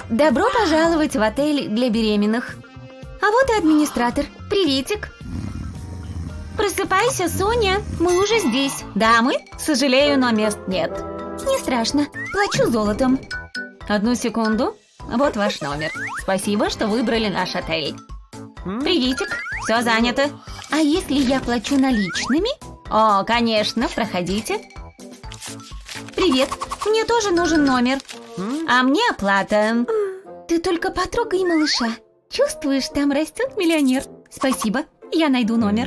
Добро пожаловать в отель для беременных. А вот и администратор. Приветик. Просыпайся, Соня. Мы уже здесь. Дамы, сожалею, но мест нет. Не страшно. Плачу золотом. Одну секунду. Вот ваш номер. Спасибо, что выбрали наш отель. Приветик. Все занято. А если я плачу наличными? О, конечно, проходите. Привет. Мне тоже нужен номер. А мне оплата. Ты только потрогай малыша. Чувствуешь, там растет миллионер. Спасибо, я найду номер.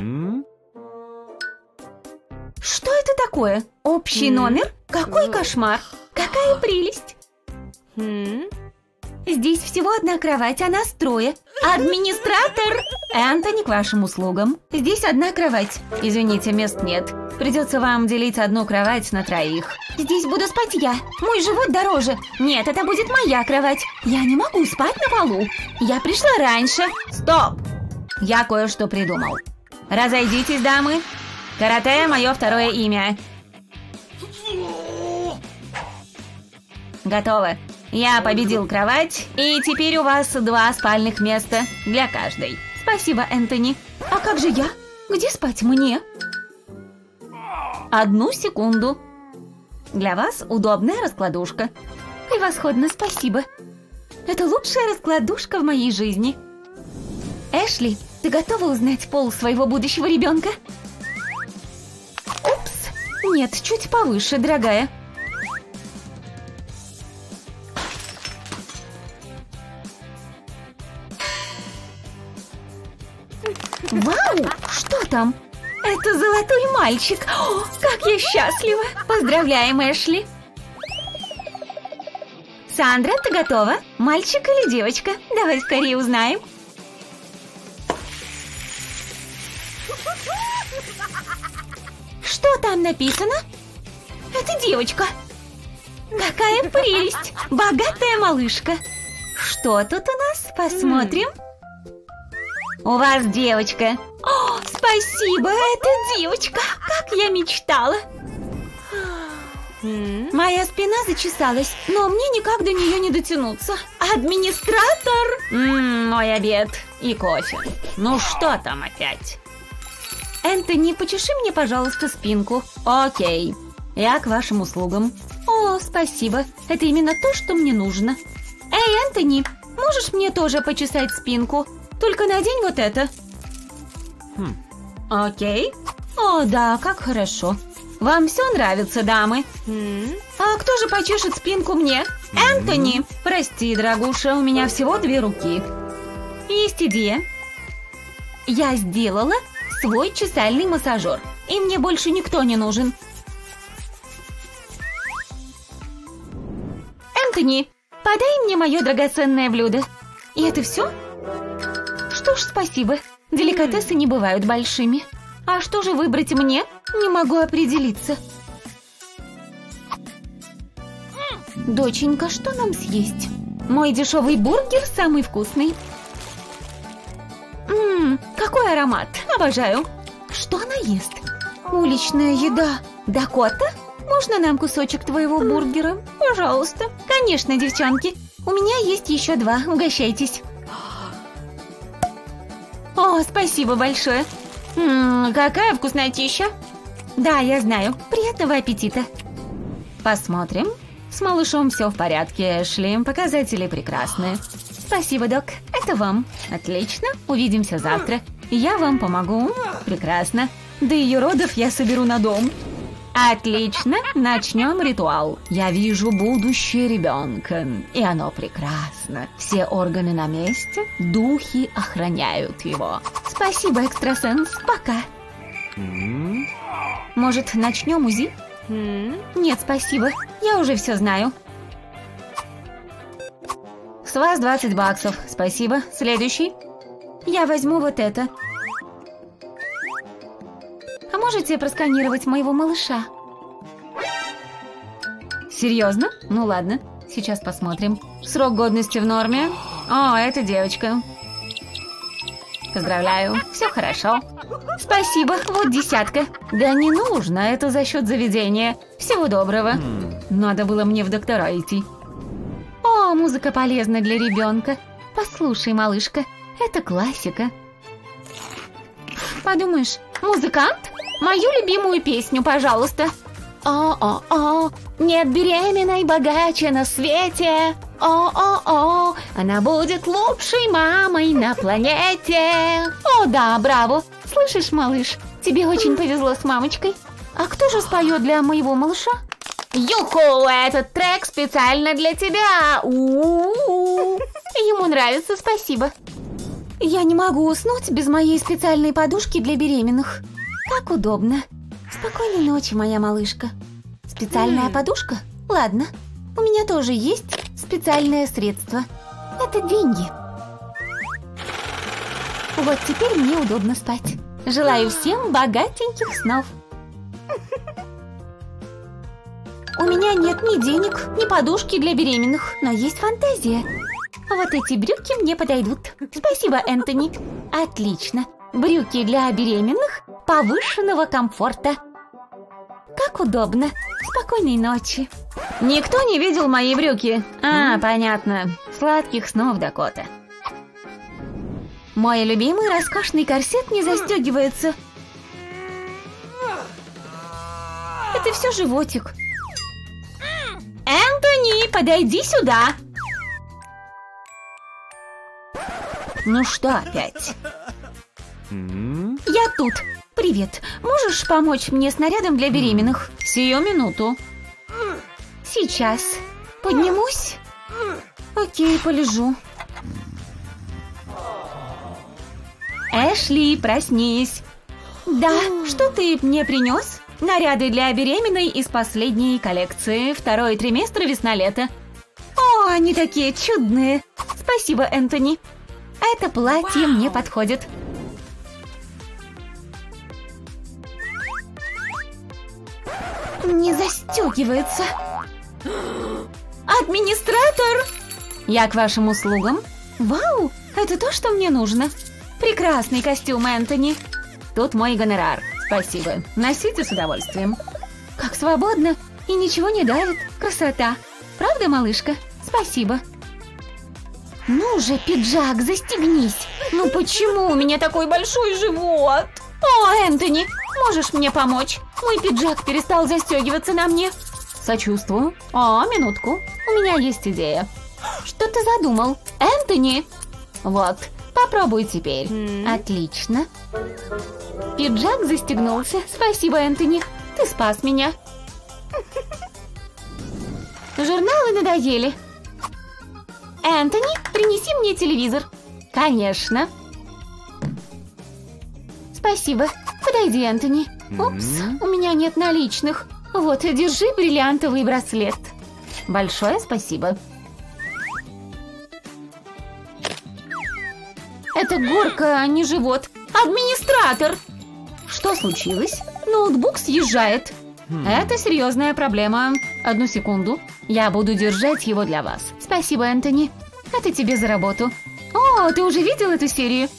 Что это такое? Общий номер? Какой кошмар! Какая прелесть! Здесь всего одна кровать, а нас трое. Администратор! Энтони, к вашим услугам. Здесь одна кровать. Извините, мест нет. Придется вам делить одну кровать на троих. Здесь буду спать я. Мой живот дороже. Нет, это будет моя кровать. Я не могу спать на полу. Я пришла раньше. Стоп! Я кое-что придумал. Разойдитесь, дамы. Карате – мое второе имя. Готово. Я победил кровать, и теперь у вас 2 спальных места для каждой. Спасибо, Энтони. А как же я? Где спать мне? 1 секунду. Для вас удобная раскладушка. Превосходно, спасибо. Это лучшая раскладушка в моей жизни. Эшли, ты готова узнать пол своего будущего ребенка? Упс. Нет, чуть повыше, дорогая. Вау! Что там? Это золотой мальчик! О, как я счастлива! Поздравляем, Эшли! Сандра, ты готова? Мальчик или девочка? Давай скорее узнаем. Что там написано? Это девочка. Какая прелесть! Богатая малышка. Что тут у нас? Посмотрим. У вас девочка. О, спасибо, это девочка. Как я мечтала. Моя спина зачесалась, но мне никак до нее не дотянуться. Администратор! Мой обед и кофе. Ну что там опять? Энтони, почеши мне, пожалуйста, спинку. Окей, я к вашим услугам. О, спасибо, это именно то, что мне нужно. Эй, Энтони, можешь мне тоже почесать спинку? Только надень вот это. Окей. О, да, как хорошо. Вам все нравится, дамы? А кто же почешет спинку мне? Энтони! Прости, дорогуша, у меня всего 2 руки. Есть идея. Я сделала свой чесальный массажер, и мне больше никто не нужен. Энтони, подай мне мое драгоценное блюдо. И это все? Что ж, спасибо. Деликатесы не бывают большими. А что же выбрать мне? Не могу определиться. Доченька, что нам съесть? Мой дешевый бургер самый вкусный. Какой аромат. Обожаю. Что она ест? Уличная еда. Дакота? Можно нам кусочек твоего бургера? Пожалуйста. Конечно, девчонки. У меня есть еще 2. Угощайтесь. О, спасибо большое. Какая вкуснотища. Да, я знаю. Приятного аппетита. Посмотрим. С малышом все в порядке, Эшли. Показатели прекрасные. Спасибо, док. Это вам. Отлично. Увидимся завтра. Я вам помогу. Прекрасно. До ее родов я соберу на дом. Отлично. Начнем ритуал. Я вижу будущее ребенка. И оно прекрасно. Все органы на месте. Духи охраняют его. Спасибо, экстрасенс. Пока. Может, начнем УЗИ? Нет, спасибо. Я уже все знаю. С вас 20 баксов. Спасибо. Следующий. Я возьму вот это. А можете просканировать моего малыша? Серьезно? Ну ладно. Сейчас посмотрим. Срок годности в норме. О, это девочка. Поздравляю. Все хорошо. Спасибо. Вот 10. Да не нужно. Это за счет заведения. Всего доброго. Надо было мне в доктора идти. О, О, музыка полезна для ребенка. Послушай, малышка, это классика. Подумаешь, музыкант? Мою любимую песню, пожалуйста. О-о-о, нет беременной богаче на свете. О-о-о, она будет лучшей мамой на планете. О, да, браво. Слышишь, малыш, тебе очень повезло с мамочкой. А кто же споет для моего малыша? Юху, этот трек специально для тебя. У-у-у. Ему нравится, спасибо. Я не могу уснуть без моей специальной подушки для беременных. Как удобно. Спокойной ночи, моя малышка. Специальная подушка? Ладно, у меня тоже есть специальное средство. Это деньги. Вот теперь мне удобно спать. Желаю всем богатеньких снов. У меня нет ни денег, ни подушки для беременных, но есть фантазия. Вот эти брюки мне подойдут. Спасибо, Энтони. Отлично. Брюки для беременных повышенного комфорта. Как удобно. Спокойной ночи. Никто не видел мои брюки. А, понятно. Сладких снов, Дакота. Мой любимый роскошный корсет не застегивается. Это все животик. Энтони, подойди сюда. Ну что опять? Я тут. Привет. Можешь помочь мне с нарядом для беременных? Сию минуту. Сейчас. Поднимусь? Окей, полежу. Эшли, проснись. Да, что ты мне принес? Наряды для беременной из последней коллекции. Второй триместр весна-лето. О, они такие чудные. Спасибо, Энтони. Это платье мне подходит. Не застегивается. Администратор! Я к вашим услугам. Вау, это то, что мне нужно. Прекрасный костюм, Энтони. Тут мой гонорар. Спасибо. Носите с удовольствием. Как свободно и ничего не давит. Красота. Правда, малышка? Спасибо. Ну же, пиджак, застегнись. Ну почему у меня такой большой живот? О, Энтони, можешь мне помочь? Мой пиджак перестал застегиваться на мне. Сочувствую. О, минутку. У меня есть идея. Что ты задумал? Энтони? Вот, попробуй теперь. Отлично. Пиджак застегнулся. Спасибо, Энтони. Ты спас меня. Журналы надоели. Энтони, принеси мне телевизор. Конечно. Спасибо. Подойди, Энтони. Упс, у меня нет наличных. Вот, держи бриллиантовый браслет. Большое спасибо. Это горка, а не живот. Администратор! Что случилось? Ноутбук съезжает. Это серьезная проблема. Одну секунду. Я буду держать его для вас. Спасибо, Энтони. Это тебе за работу. О, ты уже видел эту серию?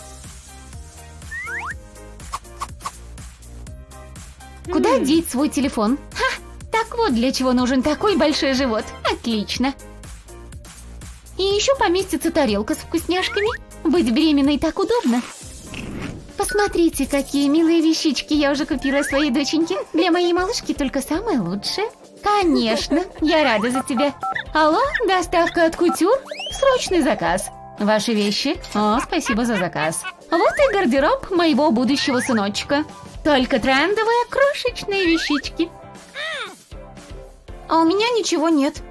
Куда деть свой телефон? Ха! Так вот для чего нужен такой большой живот. Отлично. И еще поместится тарелка с вкусняшками. Быть беременной так удобно. Посмотрите, какие милые вещички я уже купила своей доченьке. Для моей малышки только самое лучшее. Конечно, я рада за тебя. Алло, доставка от Кутюр? Срочный заказ. Ваши вещи? О, спасибо за заказ. Вот и гардероб моего будущего сыночка. Только трендовые крошечные вещички. А у меня ничего нет.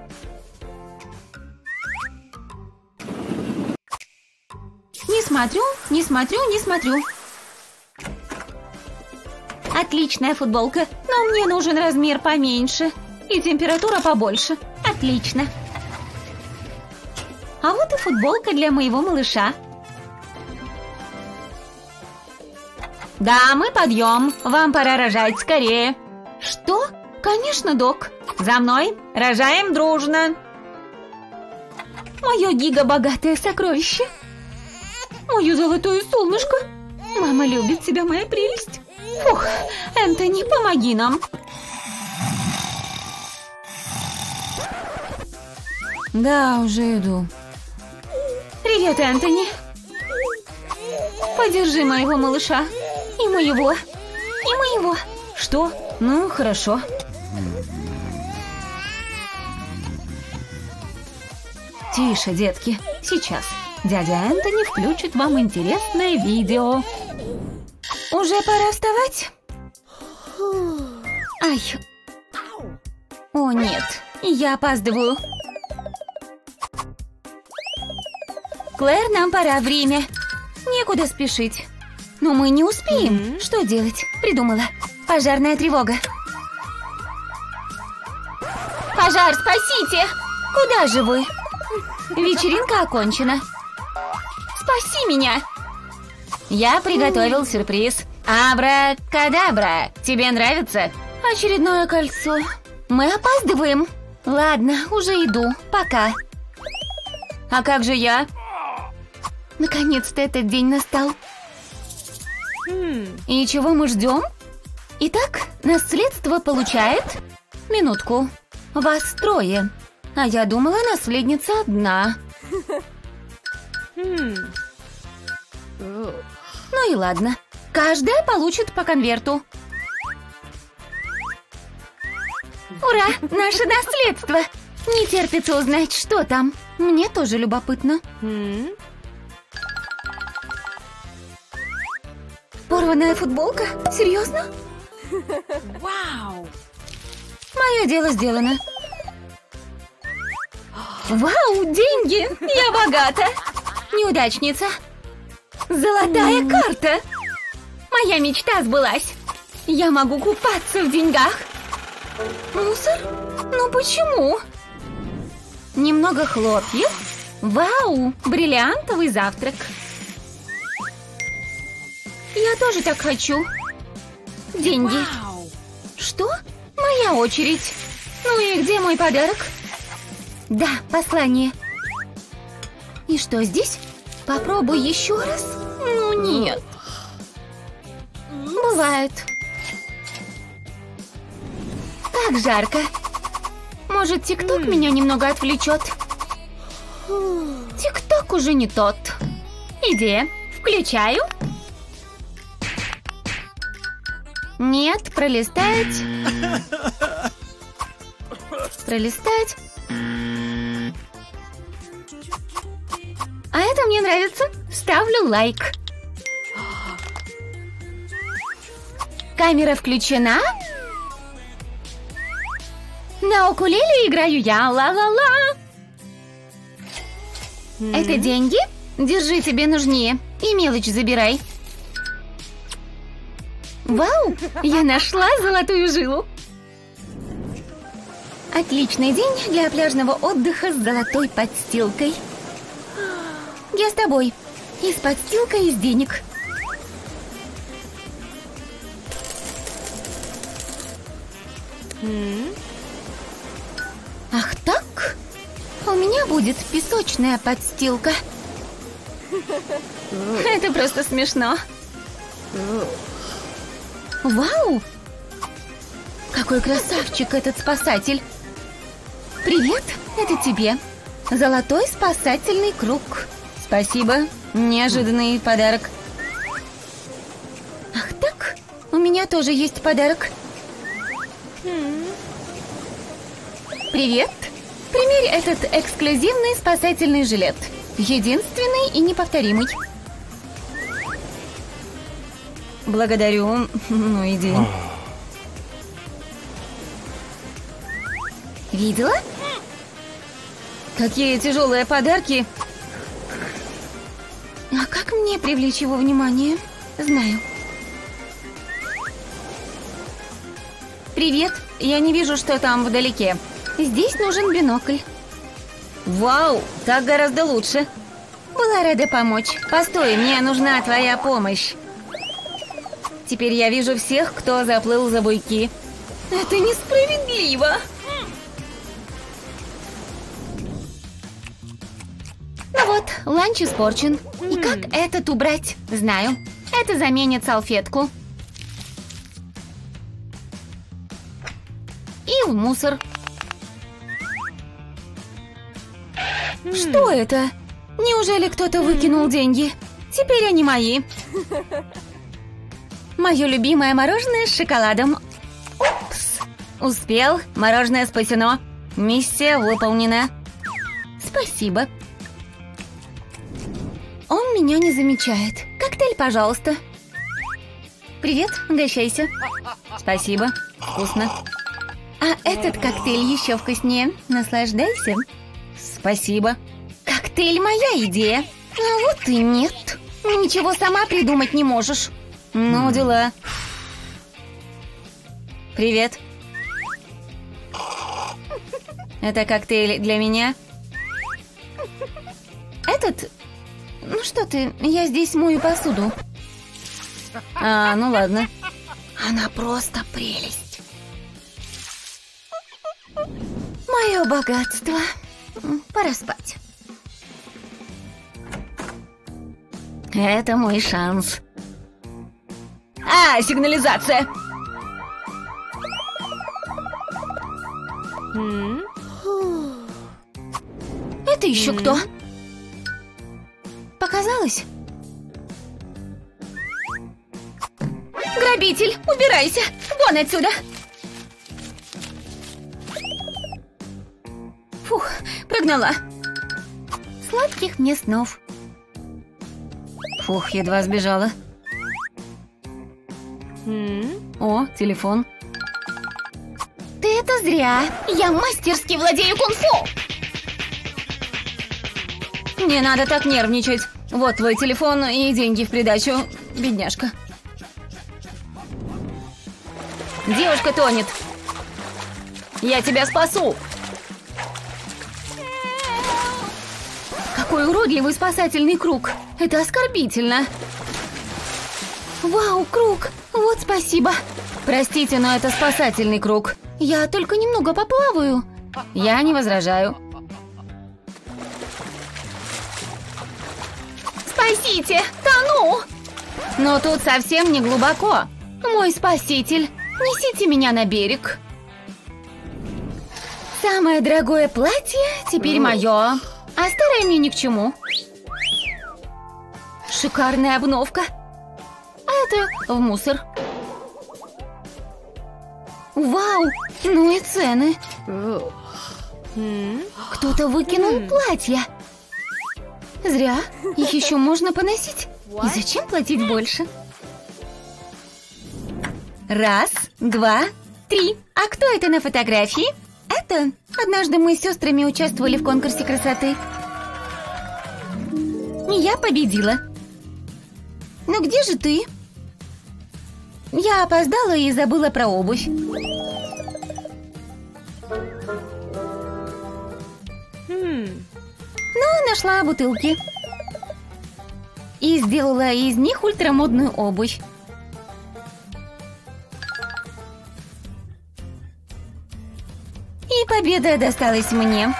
Не смотрю, не смотрю, не смотрю. Отличная футболка, но мне нужен размер поменьше. И температура побольше. Отлично. А вот и футболка для моего малыша. Дамы, подъем. Вам пора рожать скорее. Что? Конечно, док. За мной. Рожаем дружно. Мое гига-богатое сокровище. Мое золотое солнышко. Мама любит тебя, моя прелесть. Фух, Энтони, помоги нам. Да, уже иду. Привет, Энтони. Подержи моего малыша. И моего. И моего. Что? Ну, хорошо. Тише, детки. Сейчас. Дядя Энтони включит вам интересное видео. Уже пора вставать? Ай. О, нет. Я опаздываю. Клэр, нам пора, время. Некуда спешить. Но мы не успеем. Что делать? Придумала. Пожарная тревога. Пожар, спасите! Куда же вы? Вечеринка окончена. Спаси меня! Я приготовил сюрприз. Абракадабра. Тебе нравится? Очередное кольцо. Мы опаздываем. Ладно, уже иду. Пока. А как же я? Наконец-то этот день настал. И чего мы ждем? Итак, наследство получает... Минутку. Вас трое. А я думала, наследница одна. Ну и ладно. Каждая получит по конверту. Ура! Наше наследство! Не терпится узнать, что там. Мне тоже любопытно. Порванная футболка? Серьезно? Вау! Мое дело сделано. Вау, деньги! Я богата! Неудачница. Золотая карта! Моя мечта сбылась. Я могу купаться в деньгах. Мусор? Ну почему? Немного хлопьев. Вау, бриллиантовый завтрак. Я тоже так хочу. Деньги. Вау! Что? Моя очередь. Ну и где мой подарок? Да, послание. И что здесь? Попробуй еще раз. Ну нет. Бывает. Так жарко. Может, ТикТок меня немного отвлечет? ТикТок уже не тот. Идея. Включаю. Нет, пролистать. Пролистать. А это мне нравится. Ставлю лайк. Камера включена. На укулеле играю я. Ла-ла-ла. Это деньги? Держи, тебе нужнее. И мелочь забирай. Вау! Я нашла золотую жилу. Отличный день для пляжного отдыха с золотой подстилкой. Я с тобой. И с подстилкой, и с денег. Ах так? У меня будет песочная подстилка. Это просто смешно. Вау! Какой красавчик этот спасатель. Привет, это тебе. Золотой спасательный круг. Спасибо. Неожиданный подарок. Ах так? У меня тоже есть подарок. Привет. Примерь этот эксклюзивный спасательный жилет. Единственный и неповторимый. Благодарю. Ну иди. Видела? Какие тяжелые подарки. А как мне привлечь его внимание? Знаю. Привет. Я не вижу, что там вдалеке. Здесь нужен бинокль. Вау, так гораздо лучше. Была рада помочь. Постой, мне нужна твоя помощь. Теперь я вижу всех, кто заплыл за буйки. Это несправедливо. Ну вот, ланч испорчен. И как этот убрать? Знаю. Это заменит салфетку. И в мусор. Что это? Неужели кто-то выкинул деньги? Теперь они мои. Мое любимое мороженое с шоколадом. Упс. Успел. Мороженое спасено. Миссия выполнена. Спасибо. Он меня не замечает. Коктейль, пожалуйста. Привет, угощайся. Спасибо. Вкусно. А этот коктейль еще вкуснее. Наслаждайся. Спасибо. Коктейль моя идея. А вот и нет. Ничего сама придумать не можешь. Ну, дела. Привет. Это коктейль для меня? Этот? Ну что ты, я здесь мою посуду. А, ну ладно. Она просто прелесть. Мое богатство. Пора спать. Это мой шанс. А, сигнализация! Это еще кто? Показалось? Грабитель, убирайся! Вон отсюда! Фух, прогнала. Сладких мне снов. Фух, едва сбежала. О, телефон. Ты это зря. Я мастерски владею кунг-фу. Не надо так нервничать. Вот твой телефон и деньги в придачу, бедняжка. Девушка тонет. Я тебя спасу. Какой уродливый спасательный круг. Это оскорбительно. Вау, круг. Вот спасибо. Простите, но это спасательный круг. Я только немного поплаваю. Я не возражаю. Спасите! Тону! Но тут совсем не глубоко. Мой спаситель, несите меня на берег. Самое дорогое платье теперь мое, а старое мне ни к чему. Шикарная обновка. А это в мусор. Вау, ну и цены. Кто-то выкинул платье. Зря, их еще можно поносить. И зачем платить больше? Раз, два, три. А кто это на фотографии? Это однажды мы с сестрами участвовали в конкурсе красоты. Я победила. Ну где же ты? Я опоздала и забыла про обувь. Но нашла бутылки. И сделала из них ультрамодную обувь. И победа досталась мне.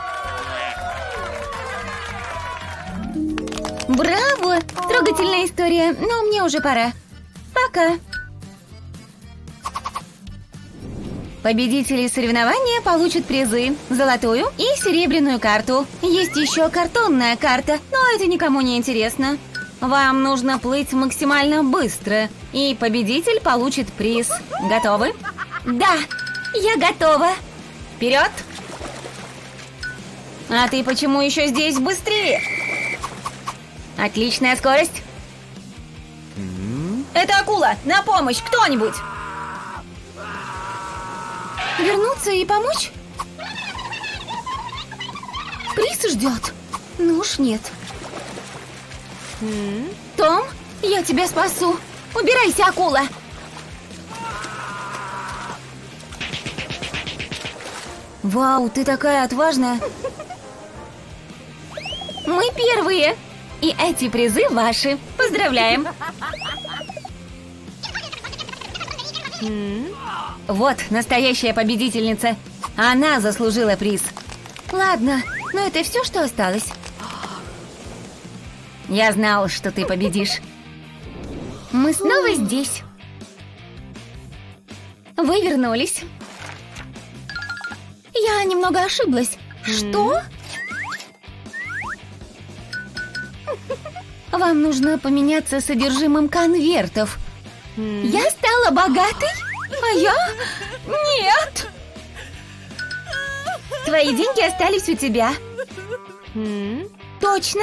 Браво! Трогательная история, но мне уже пора. Пока. Победители соревнования получат призы, золотую и серебряную карту. Есть еще картонная карта, но это никому не интересно. Вам нужно плыть максимально быстро, и победитель получит приз. Готовы? Да, я готова. Вперед! А ты почему еще здесь быстрее? Отличная скорость. Это акула! На помощь! Кто-нибудь! Вернуться и помочь? Приз ждет. Ну уж нет. Том, я тебя спасу. Убирайся, акула. Вау, ты такая отважная. Мы первые. И эти призы ваши. Поздравляем. Вот настоящая победительница. Она заслужила приз. Ладно, но это все, что осталось. Я знал, что ты победишь. Мы снова здесь. Вы вернулись. Я немного ошиблась. Что? Вам нужно поменяться содержимым конвертов. Я стала богатой? А я? Нет! Твои деньги остались у тебя. Точно.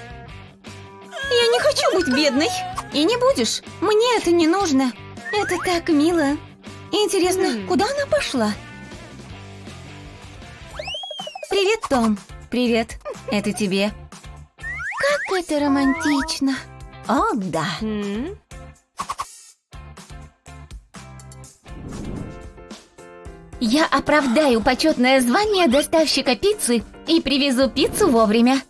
Я не хочу быть бедной. И не будешь. Мне это не нужно. Это так мило. Интересно, куда она пошла? Привет, Том. Привет. Это тебе. Как это романтично. О, да. Я оправдаю почетное звание доставщика пиццы и привезу пиццу вовремя.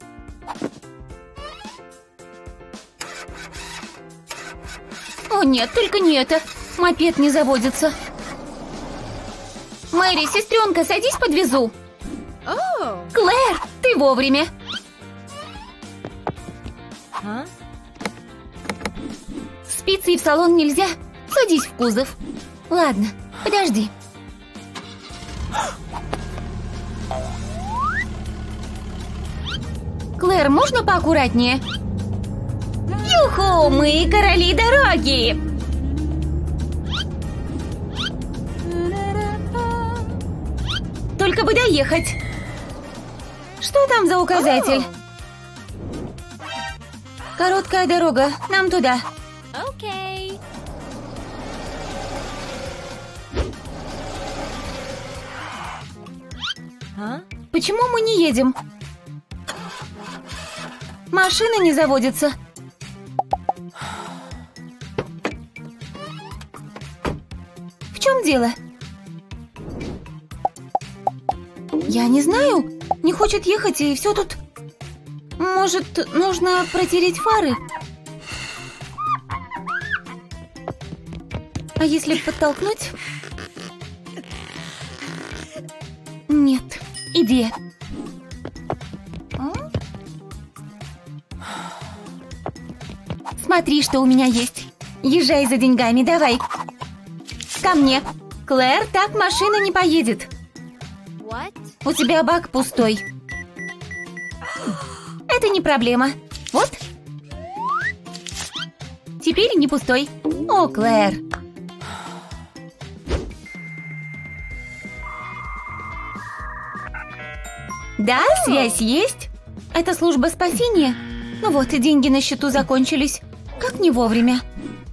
О нет, только не это. Мопед не заводится. Мэри, сестренка, садись, подвезу. Клэр, ты вовремя. С пиццей в салон нельзя. Садись в кузов. Ладно, подожди. Клэр, можно поаккуратнее? Юху, мы короли дороги! Только бы доехать. Что там за указатель? Короткая дорога, нам туда. Окей. Почему мы не едем? Машина не заводится. В чем дело? Я не знаю. Не хочет ехать, и все тут. Может, нужно протереть фары? А если подтолкнуть? Нет, иди. Смотри, что у меня есть. Езжай за деньгами, давай. Ко мне. Клэр, так машина не поедет. What? У тебя бак пустой. Это не проблема. Вот. Теперь не пустой. О, Клэр. Да, связь есть. Это служба спасения. Ну вот, и деньги на счету закончились. Как не вовремя.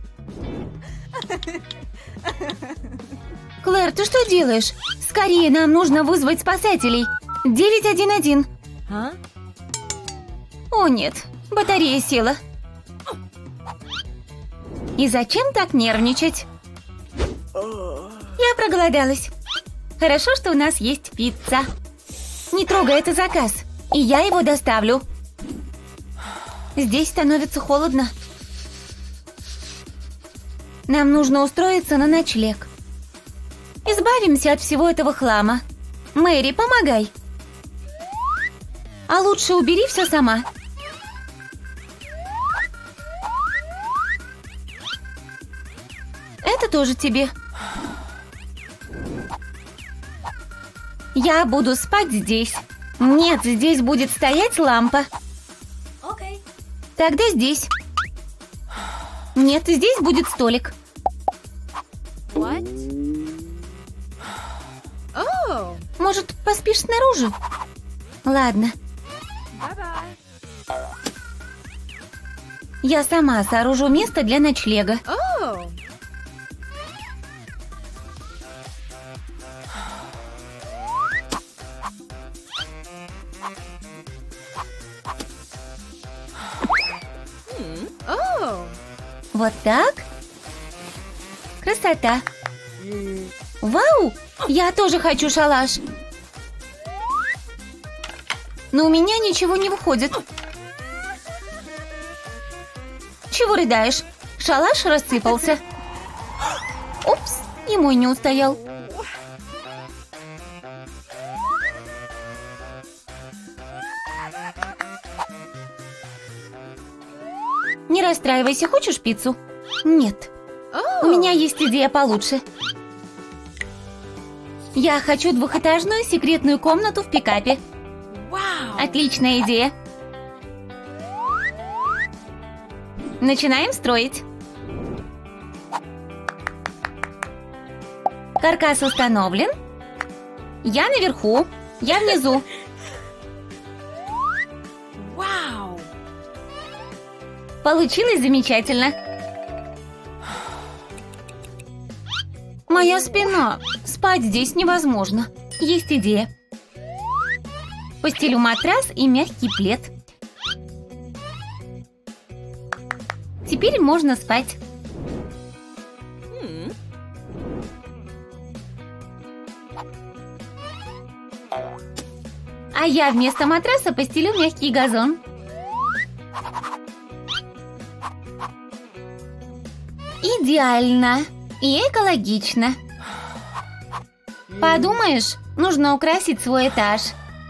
Клэр, ты что делаешь? Скорее, нам нужно вызвать спасателей. 911. О, нет, батарея села. И зачем так нервничать? Я проголодалась. Хорошо, что у нас есть пицца. Не трогай, это заказ. И я его доставлю. Здесь становится холодно. Нам нужно устроиться на ночлег. Избавимся от всего этого хлама. Мэри, помогай. А лучше убери все сама. Это тоже тебе. Я буду спать здесь. Нет, здесь будет стоять лампа. Окей. Тогда здесь. Нет, здесь будет столик. What? Oh. Может, поспишь снаружи? Ладно, Bye-bye. я сама сооружу место для ночлега. Oh. Oh. Вот так. Красота. Вау! Я тоже хочу шалаш. Но у меня ничего не выходит. Чего рыдаешь? Шалаш рассыпался. Упс, и мой не устоял. Не расстраивайся, хочешь пиццу? Нет. У меня есть идея получше. Я хочу двухэтажную секретную комнату в пикапе. Wow. Отличная идея. Начинаем строить. Каркас установлен. Я наверху, я внизу. Wow. Получилось замечательно. Моя спина. Спать здесь невозможно. Есть идея. Постелю матрас и мягкий плед. Теперь можно спать. А я вместо матраса постелю мягкий газон. Идеально и экологично. Подумаешь, нужно украсить свой этаж.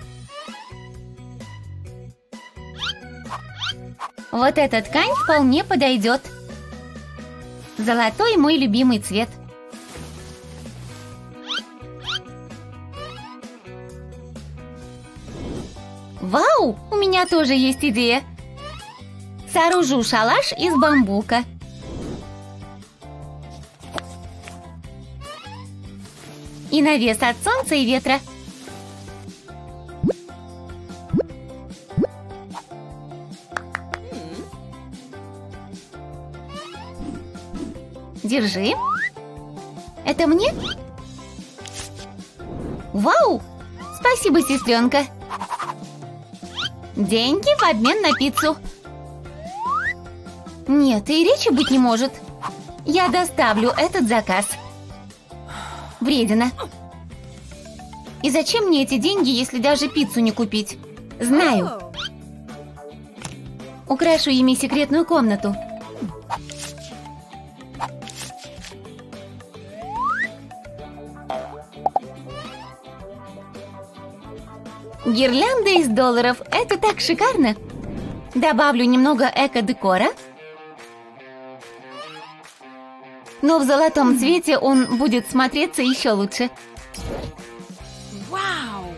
Вот эта ткань вполне подойдет. Золотой мой любимый цвет. Вау, у меня тоже есть идея. Сооружу шалаш из бамбука. И навес от солнца и ветра. Держи. Это мне? Вау! Спасибо, сестренка. Деньги в обмен на пиццу. Нет, и речи быть не может. Я доставлю этот заказ. Вредина. И зачем мне эти деньги, если даже пиццу не купить? Знаю. Oh. Украшу ими секретную комнату. Гирлянда из долларов. Это так шикарно. Добавлю немного эко-декора. Но в золотом цвете он будет смотреться еще лучше. Wow.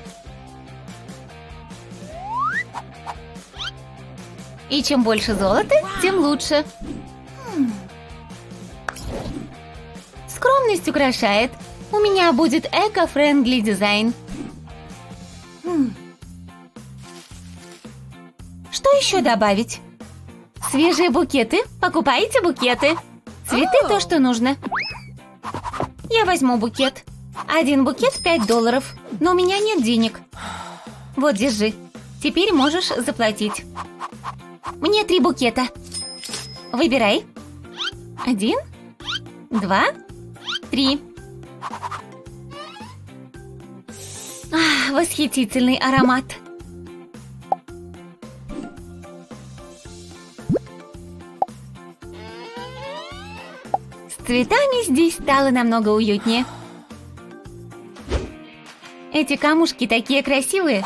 И чем больше золота, тем лучше. Скромность украшает. У меня будет эко-френдли дизайн. Что еще добавить? Свежие букеты. Покупайте букеты. Цветы то, что нужно. Я возьму букет. Один букет $5, но у меня нет денег. Вот, держи. Теперь можешь заплатить. Мне 3 букета. Выбирай. 1, 2, 3. Восхитительный аромат. С цветами здесь стало намного уютнее. Эти камушки такие красивые.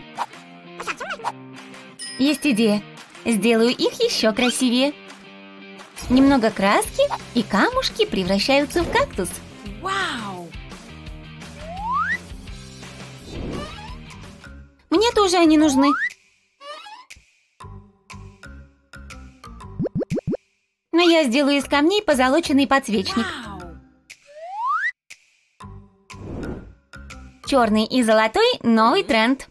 Есть идея. Сделаю их еще красивее. Немного краски, и камушки превращаются в кактус. Wow. Мне тоже они нужны. Но я сделаю из камней позолоченный подсвечник. Wow. Черный и золотой – новый тренд.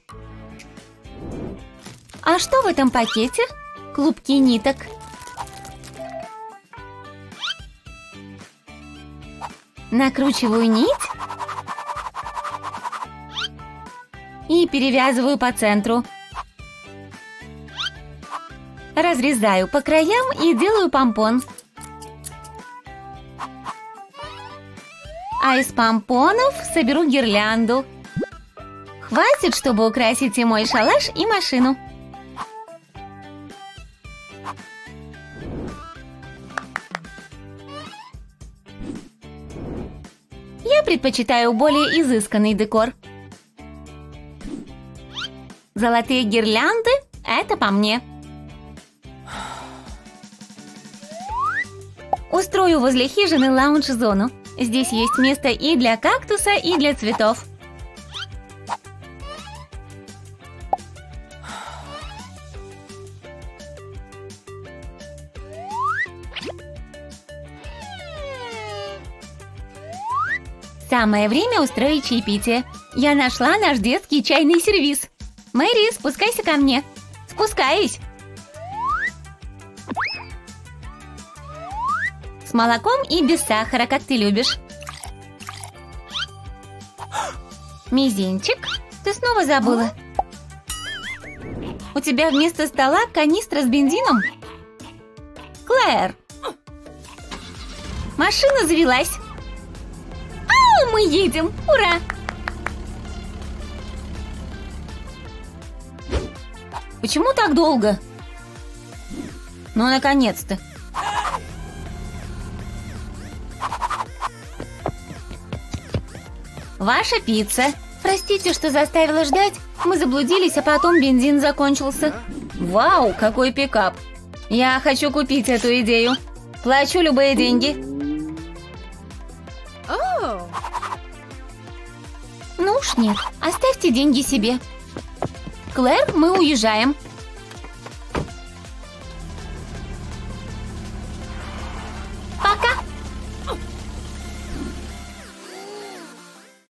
А что в этом пакете? Клубки ниток. Накручиваю нить и перевязываю по центру. Разрезаю по краям и делаю помпон. А из помпонов соберу гирлянду. Хватит, чтобы украсить и мой шалаш, и машину. Я предпочитаю более изысканный декор. Золотые гирлянды – это по мне. Устрою возле хижины лаунж-зону. Здесь есть место и для кактуса, и для цветов. Самое время устроить чаепитие. Я нашла наш детский чайный сервиз. Мэри, спускайся ко мне. Спускаюсь. С молоком и без сахара, как ты любишь. Мизинчик, ты снова забыла. У тебя вместо стола канистра с бензином? Клэр! Машина завелась. Ау, мы едем! Ура! Почему так долго? Ну, наконец-то. Ваша пицца. Простите, что заставила ждать. Мы заблудились, а потом бензин закончился. Вау, какой пикап. Я хочу купить эту идею. Плачу любые деньги. Oh. Ну уж нет, оставьте деньги себе. Клэр, мы уезжаем.